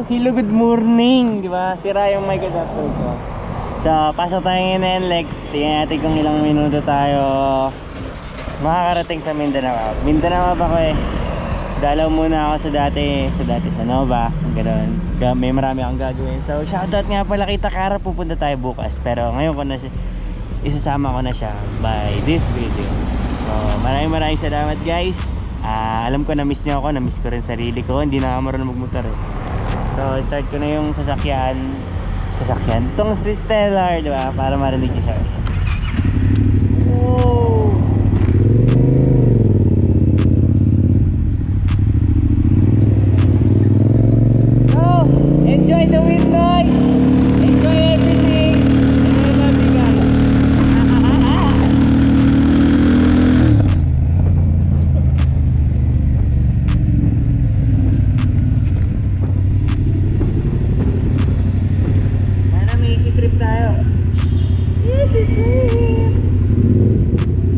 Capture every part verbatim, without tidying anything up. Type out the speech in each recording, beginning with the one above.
hello, good morning. Di ba? Sira yung mic adapter ko. So, pasok tayo ngayon na N L E X. Tingnan natin kung ilang minuto tayo makakarating sa Mindanao. Mindanao ba ko eh. Dalaw muna ako sa dati, sa dati sa Nova. Ganoon. May marami akong gagawin. So, shoutout nga pala kay Takara. Pupunta tayo bukas. Pero ngayon ko na siya, isasama ko na siya by this video. So, maraming maraming salamat guys. Uh, alam ko na miss niyo ako. Na miss ko rin sarili ko. Hindi na ako marunong magmotor eh. So, start ko na yung sasakyan. Sasakyan. Itong si Stellar, di ba? Para marinig niyo siya. Whoa! Enjoy the wind noise. Enjoy everything. And I love you guys. Sana may easy trip tayo. Easy trip.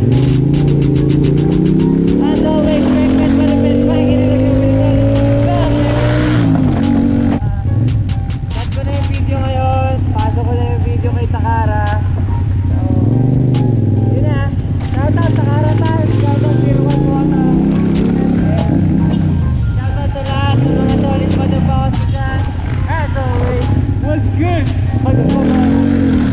Ano, expected malupit pa. Ginilog yung pinitol. Cut ko na yung video ngayon. Pasok ko na yung video kay Takara. So, yun na. Shoutout Takara tayo. Shoutout Zero One Water. Shoutout sa lahat. Sa mga solid motherfuckers dyan. As always, what's good? Motherfuckers.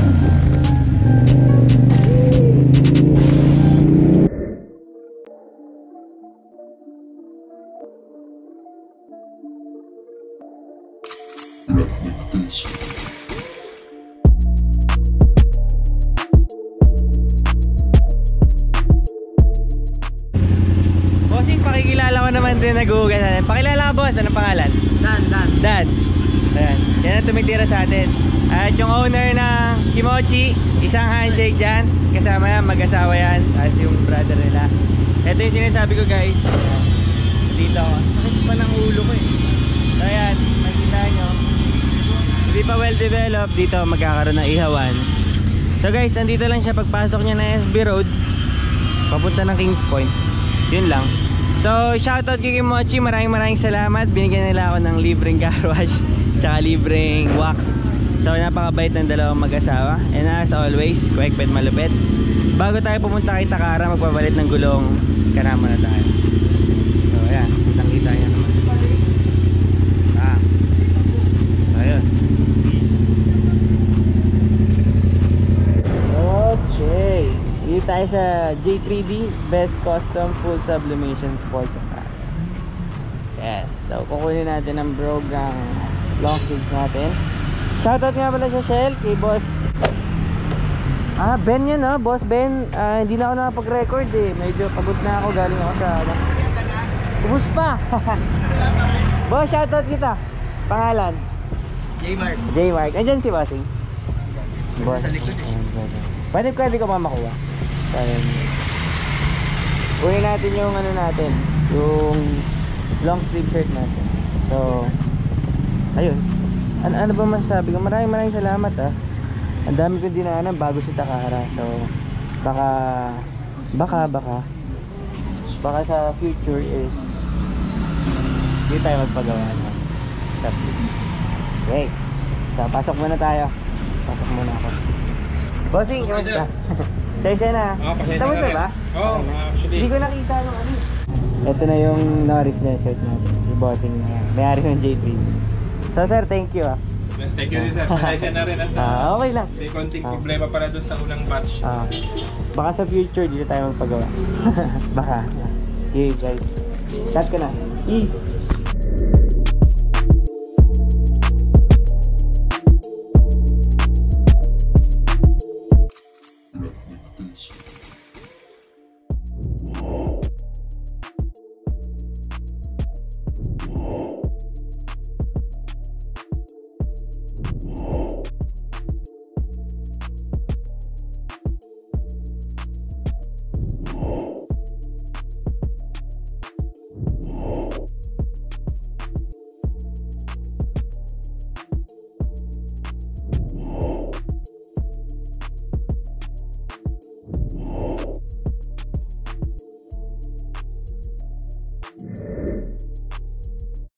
Bossing, pakikilala ko naman din nag-uugas natin. Pakilala ka boss, anong pangalan? Dan, Dan. Dan. Ayan, yan ang tumitira sa atin. At yung owner ng Kimochi, isang handshake dyan. Kasama yan, mag-asawa yan. As yung brother nila. Ito yung sinasabi ko guys. Dito ako. Sakit pa ng ulo ko eh. So ayan, makikita nyo. Hindi pa well developed. Dito magkakaroon ng ihawan. So guys, andito lang siya pagpasok niya na S B Road. Papunta ng Kings Point. Yun lang. So shoutout kay Kimochi. Maraming maraming salamat. Binigyan nila ako ng libreng car wash. Tsaka libreng wax. So napakabait ng dalawang mag-asawa. And as always, quick pet malupit. Bago tayo pumunta kay Takara, magpapalit ng gulong. Karama na tayo. So ayan, kitang kita niya naman. Ah. So ayun. Okay. Dito tayo sa J three D Best Custom Full Sublimation Sports Car. Yes. So kukunin natin ang brogang long sleeves natin. Shoutout nga pala sa Shell kay Boss Ah, Ben yun ha, Boss Ben. Ah, hindi na ako nakapag-record eh. Medyo pagod na ako, galing ako sa ano. Ubus pa. Boss, shoutout kita. Pangalan? J-Mark. J-Mark. Andyan si Bossing. Boss. Sa likod eh. Pwede ko, hindi ko pa makuha. Kunin natin yung ano natin, yung long sleeve shirt natin. So, ayun. Ano, ano ba masasabi ko? Maraming maraming salamat ah. Ang dami kong dinaanan bago si Takara. So, baka, baka, baka, baka sa future is hindi tayo magpagawa na. Okay. So, pasok muna tayo. Pasok muna ako. Bossing, kamusta? Sesya na. Oh, pasensya Tapos na na rin. ba? Oo, actually. Hindi ko nakita yung ano. Ito na yung Norris na shirt natin. Si Bossing na may-ari ng J three. So sir, thank you ah. Yes, thank you din sir. Pasensya na rin at Ah, okay lang. may konting Ah. problema pala dun sa unang batch. Ah, baka sa future dito tayo magpagawa. Baka. Okay guys. Cut ka na. E.